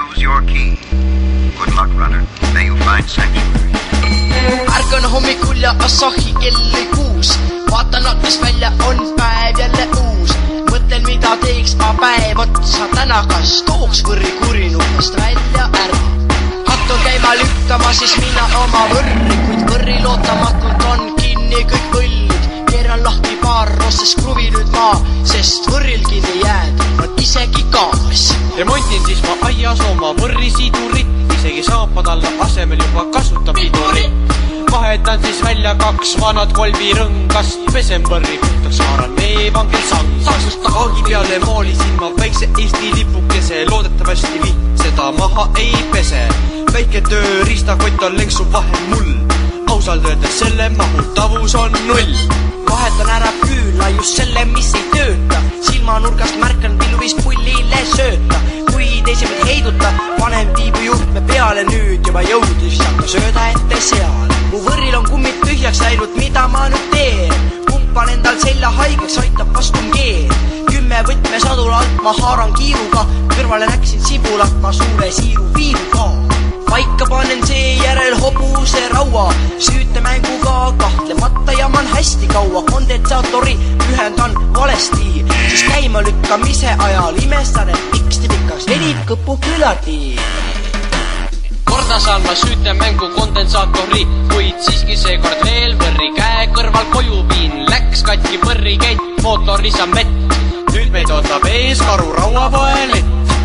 Choose your key. Good luck, runner. May you find sanctuary. Ärkan hommikul ja Asahi kell 6. Vaatan aknast välja, on päev jälle uus. Mõtlen, mida teeks ma päev otsa täna. Kas tooks võrri kurinukast välja ära. Hattun käima lükkama, siis mina oma võrri. Kuid võrri lootamatult on kinni kõik võllid. Keeran lahti paar rosses kruvi nüüd maa. Sest võrril kinni jääd on isegi gaas. Remontin siis ma aias oma võrri sidurit. Isegi saapad alla asemel juba kasutab pidurit. Vahetan siis välja 2 vanad kolvirõngast. Pesen võrri puhtaks, haaran veevangel sang. Saksust taagi peale maalisin ma väikse Eesti lipukese. Loodetavasti viht seda maha ei pese. Väike tööriistakott on lenksu vahel mul. Ausalt öeldes selle mahutavus on 0. Vahetan ära küüla just selle, mis ei tööta. Silmanurgast märkan pilvis pullile sööta. Kui teisi meid heiduta, panem tiibu juhtme peale. Nüüd juba jõudis aga sööda ette seal. Mu võrril on kummid tühjaks läinud, mida ma nüüd teen? Pumpan endal selja haigeks, aitab vastum keel. 10 võtmesadul alt ma haaran kiiruga. Kõrvale näksin sibulat, ma suure siiru viiruga. Paika panen seejärel hobuse raua. Süütemänguga kahtlemata jaman hästi kaua. Kondensaatori ühendan valesti. Siis käima lükkamise ajal imestan, et miks tibikas venib kõpu külati. Korda saan ma süütemängu kondensaatori, kuid siiski seekord veel võrri käe kõrval koju viin. Läks katki võrri käit, mootoris on mett. Nüüd meid ootab ees karu rauapoelett.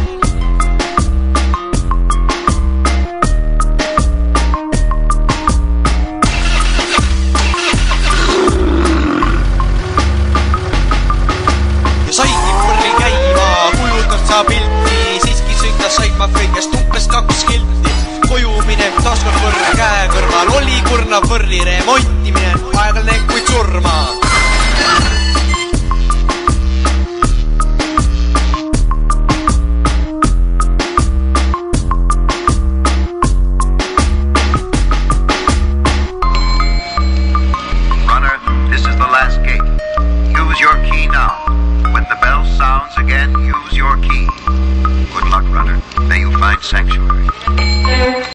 Pilti, siiski sõita said ma kõigest umbes 2 kilti. Koju minev taaskord võrri käe kõrval oli kurnav võrri remontimine. Aeglane kuid surma.